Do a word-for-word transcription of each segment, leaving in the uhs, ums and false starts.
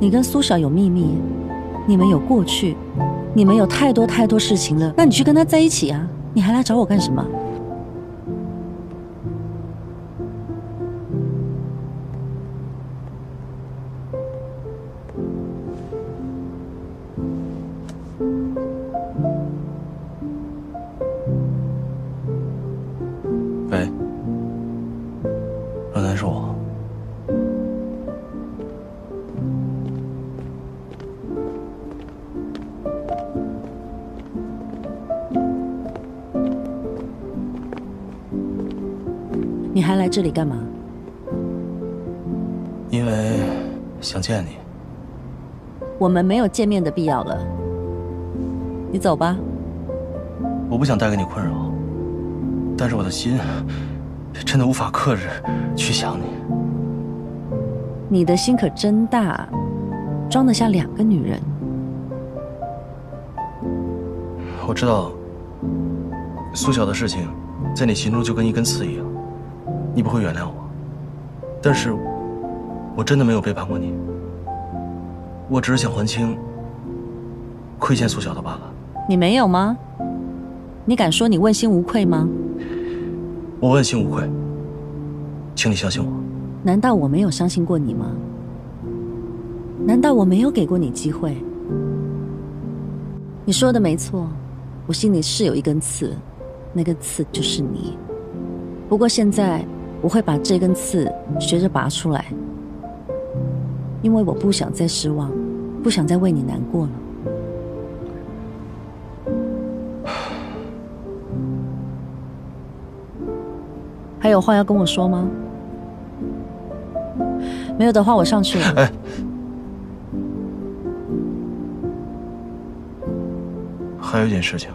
你跟苏晓有秘密，你们有过去，你们有太多太多事情了，那你去跟他在一起啊！你还来找我干什么？ 喂，若楠是我。 你还来这里干嘛？ 因为想见你。 我们没有见面的必要了，你走吧。 我不想带给你困扰，但是我的心真的无法克制去想你。 你的心可真大，装得下两个女人。 我知道苏晓的事情在你心中就跟一根刺一样，你不会原谅我，但是我真的没有背叛过你，我只是想还清亏欠苏晓的罢了。 你没有吗？你敢说你问心无愧吗？ 我问心无愧，请你相信我。 难道我没有相信过你吗？难道我没有给过你机会？你说的没错，我心里是有一根刺，那根刺就是你。不过现在我会把这根刺学着拔出来，因为我不想再失望，不想再为你难过了。还有话要跟我说吗？没有的话，我上去了。 哎，还有一件事情，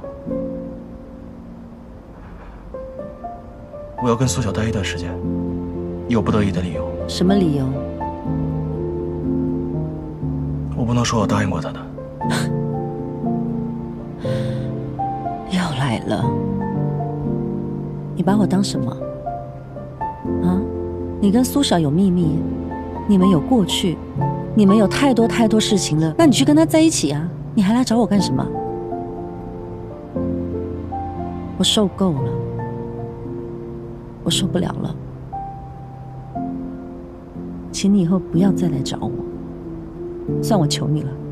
我要跟苏晓待一段时间，有不得已的理由。 什么理由？ 我不能说我答应过他的。 又来了，你把我当什么？啊？你跟苏晓有秘密，你们有过去，你们有太多太多事情了，那你去跟他在一起啊！你还来找我干什么？我受够了，我受不了了，请你以后不要再来找我，算我求你了。